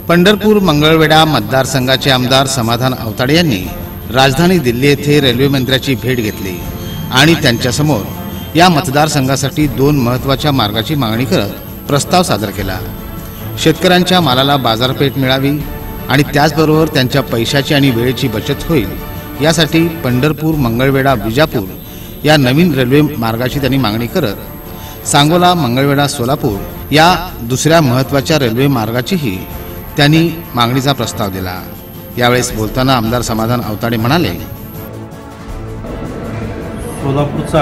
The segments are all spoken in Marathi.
पंढरपूर मंगळवेढा मतदारसंघाचे आमदार समाधान अवताडे यांनी राजधानी दिल्ली येथे रेल्वे मंत्र्याची भेट घेतली आणि त्यांच्यासमोर या मतदारसंघासाठी 2 महत्त्वाच्या मार्गाची मागणी करत प्रस्ताव सादर केला। शेतकऱ्यांच्या मालाला बाजारपेठ मिळावी आणि त्याचबरोबर त्यांच्या पैशाची आणि वेळेची बचत होईल यासाठी पंढरपूर मंगळवेढा विजापूर या नवीन रेल्वे मार्गाची त्यांनी मागणी करत सांगोला मंगळवेढा सोलापूर या दुसऱ्या महत्त्वाच्या रेल्वे मार्गाचीही त्यांनी मागणीचा प्रस्ताव दिला। यावेळेस बोलताना आमदार समाधान अवताडे म्हणाले, सोलापूरचा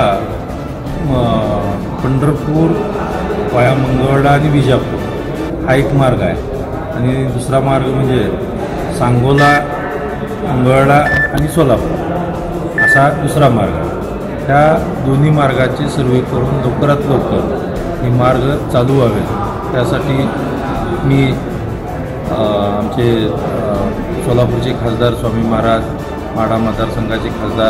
पंढरपूर वाया मंगळवेढा आणि विजापूर हा एक मार्ग आहे आणि दुसरा मार्ग म्हणजे सांगोला मंगळवेढा आणि सोलापूर असा दुसरा मार्ग आहे। त्या दोन्ही मार्गाची सर्वे करून लवकरात लवकर हे मार्ग चालू व्हावे त्यासाठी मी आमचे सोलापूरचे खासदार स्वामी महाराज, माढा मतदारसंघाचे खासदार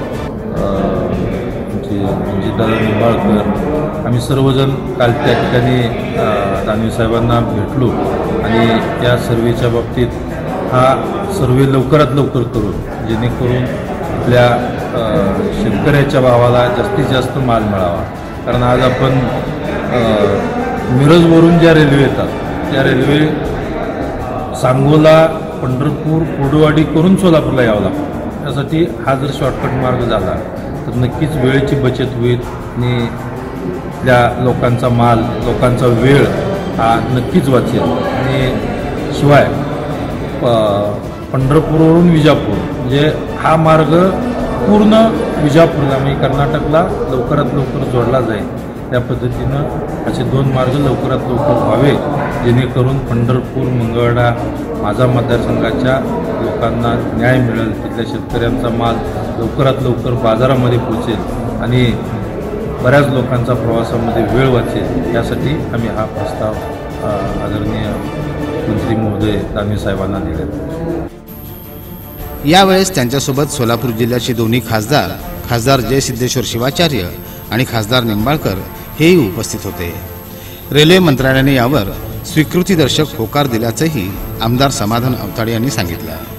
आमचे रणजितदादा निंबाळकर आम्ही सर्वजण काल त्या ठिकाणी दानवे साहेबांना भेटलो आणि त्या सर्वेच्या बाबतीत हा सर्वे लवकरात लवकर करून जेणेकरून आपल्या शेतकऱ्याच्या भावाला जास्तीत जास्त माल मिळावा। कारण आज आपण मिरजवरून ज्या रेल्वे येतात त्या रेल्वे सांगोला, पंढरपूर, कुर्डुवाडी करून सोलापूरला यावं लागतं। त्यासाठी हा जर शॉर्टकट मार्ग झाला तर नक्कीच वेळेची बचत होईल आणि त्या लोकांचा माल, लोकांचा वेळ हा नक्कीच वाचेल आणि शिवाय पंढरपूरवरून विजापूर म्हणजे हा मार्ग पूर्ण विजापूरला म्हणजे कर्नाटकला लवकरात लवकर जोडला जाईल। त्या पद्धतीनं असे 2 मार्ग लवकरात लवकर व्हावे जेणेकरून पंढरपूर मंगळवेढा माझा मतदारसंघाच्या लोकांना न्याय मिळेल, तिथल्या शेतकऱ्यांचा माल लवकरात लवकर बाजारामध्ये पोहोचेल आणि बऱ्याच लोकांचा प्रवासामध्ये वेळ वाचेल। यासाठी आम्ही हा प्रस्ताव आदरणीय मंत्री महोदय दानवे साहेबांना दिला। यावेळेस त्यांच्यासोबत सोलापूर जिल्ह्याचे दोन्ही खासदार जयसिद्धेश्वर शिवाचार्य आणि खासदार निंबाळकर हेही उपस्थित होते। रेल्वे मंत्रालयाने यावर स्वीकृतीदर्शक होकार दिल्याचंही आमदार समाधान अवताडे यांनी सांगितलं।